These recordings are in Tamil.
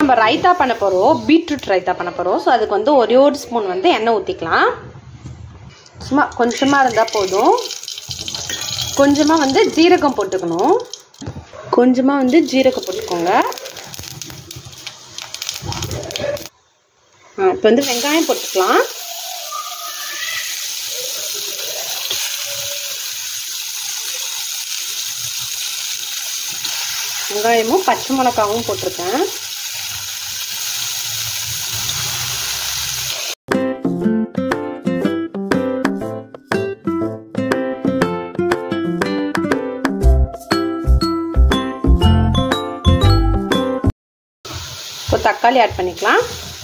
நம்ம ரைத்தா பண்ண போகிறோம், பீட்ரூட் ரைத்தா பண்ண போகிறோம். ஸோ அதுக்கு வந்து ஒரே ஒரு ஸ்பூன் வந்து எண்ணெய் ஊற்றிக்கலாம். சும்மா கொஞ்சமாக இருந்தால் போதும். கொஞ்சமாக வந்து ஜீரகம் போட்டுக்கணும். கொஞ்சமாக வந்து ஜீரகம் போட்டுக்கோங்க. இப்போ வந்து வெங்காயம் போட்டுக்கலாம். வெங்காயமும் பச்சை மிளகாவும் போட்டிருக்கேன். இப்போ தக்காளி ஆட் பண்ணிக்கலாம்.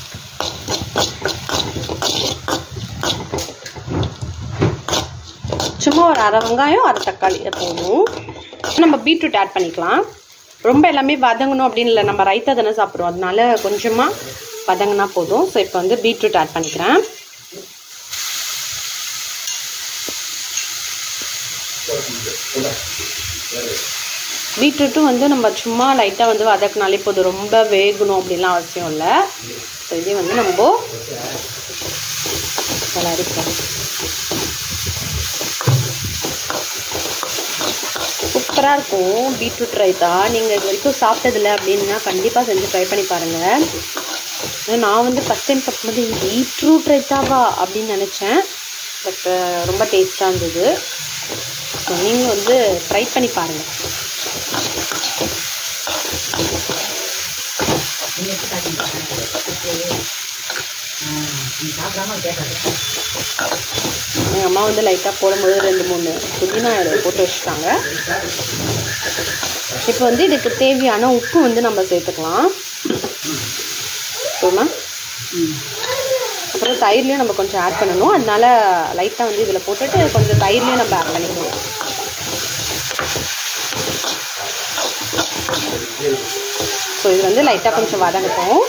சும்மா ஒரு அரை வெங்காயம் அரை தக்காளி போதும். நம்ம பீட்ரூட் ஆட் பண்ணிக்கலாம். ரொம்ப எல்லாமே வதங்கணும் அப்படின்னு இல்லை, நம்ம ரைத்தா தானே சாப்பிட்றோம், அதனால கொஞ்சமாக வதங்கினா போதும். ஸோ இப்போ வந்து பீட்ரூட் ஆட் பண்ணிக்கிறேன். பீட்ரூட்டும் வந்து நம்ம சும்மா லைட்டாக வந்து வதக்கினாலே போதும், ரொம்ப வேகணும் அப்படின்லாம் அவசியம் இல்லை. ஸோ இதே வந்து நம்ம வளர்க்கலாம். சூப்பராக இருக்கும் பீட்ரூட் ரைத்தா. நீங்கள் இது வரைக்கும் சாப்பிட்டதில்லை அப்படின்னா கண்டிப்பாக செஞ்சு ட்ரை பண்ணி பாருங்கள். நான் வந்து ஃபஸ்ட் டைம் சாப்பிடும்போது பீட்ரூட் ரைத்தாவா அப்படின்னு நினச்சேன். பட் ரொம்ப டேஸ்ட்டாக இருந்தது. ஸோ நீங்கள் வந்து ட்ரை பண்ணி பாருங்கள். எங்கள் அம்மா வந்து லைட்டாக போடும்போது 2-3 புதினா போட்டு வச்சுட்டாங்க. இப்போ வந்து இதுக்கு தேவையான உப்பு வந்து நம்ம சேர்த்துக்கலாம். அப்புறம் தயிர்லேயும் நம்ம கொஞ்சம் ஆட் பண்ணணும். அதனால லைட்டாக வந்து இதில் போட்டுட்டு கொஞ்சம் தயிர்லேயும் நம்ம ஆட் பண்ணிக்கணும். ஸோ இது வந்து லைட்டாக கொஞ்சம் வதங்கட்டும்.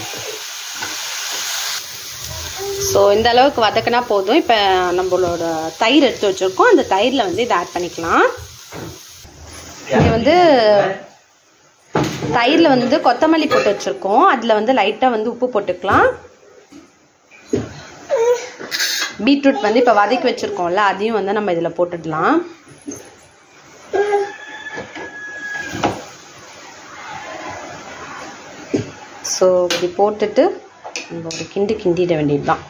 ஸோ இந்த அளவுக்கு வதக்கினா போதும். இப்போ நம்மளோட தயிர் எடுத்து வச்சுருக்கோம், அந்த தயிரில் வந்து இதை ஆட் பண்ணிக்கலாம். இங்கே வந்து தயிரில் வந்து கொத்தமல்லி போட்டு வச்சுருக்கோம், அதில் வந்து லைட்டாக வந்து உப்பு போட்டுக்கலாம். பீட்ரூட் வந்து இப்போ வதக்கி வச்சுருக்கோம்ல, அதையும் வந்து நம்ம இதில் போட்டுடலாம். ஸோ இப்படி போட்டுட்டு நம்ம ஒரு கிண்டிட வேண்டியது தான்.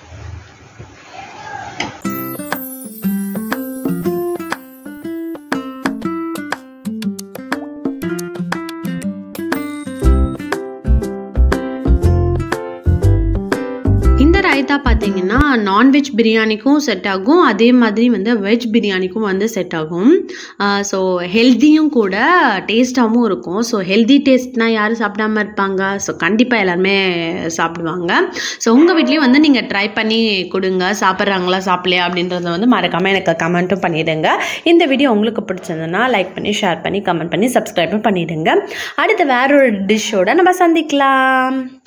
இந்த ரைத்தா பார்த்தீங்கன்னா நான்வெஜ் பிரியாணிக்கும் செட் ஆகும், அதே மாதிரி வந்து வெஜ் பிரியாணிக்கும் வந்து செட் ஆகும். ஸோ ஹெல்த்தியும் கூட, டேஸ்ட்டாகவும் இருக்கும். ஸோ ஹெல்தி டேஸ்ட்னால் யாரும் சாப்பிடாமல் இருப்பாங்க? ஸோ கண்டிப்பாக எல்லாருமே சாப்பிடுவாங்க. ஸோ உங்கள் வீட்லேயும் வந்து நீங்கள் ட்ரை பண்ணி கொடுங்க. சாப்பிட்றாங்களா சாப்பிட்லையா அப்படின்றத வந்து மறக்காமல் எனக்கு கமெண்ட்டும் பண்ணிவிடுங்க. இந்த வீடியோ உங்களுக்கு பிடிச்சிருந்ததுன்னா லைக் பண்ணி, ஷேர் பண்ணி, கமெண்ட் பண்ணி, சப்ஸ்கிரைபும் பண்ணிவிடுங்க. அடுத்து வேறொரு டிஷ்ஷோட நம்ம சந்திக்கலாம்.